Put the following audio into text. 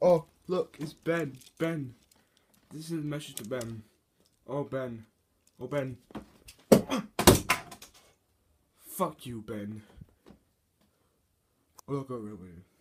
Oh, look, it's Ben. Ben. This is a message to Ben. Oh, Ben. Oh, Ben. Fuck you, Ben. Oh, look, wait.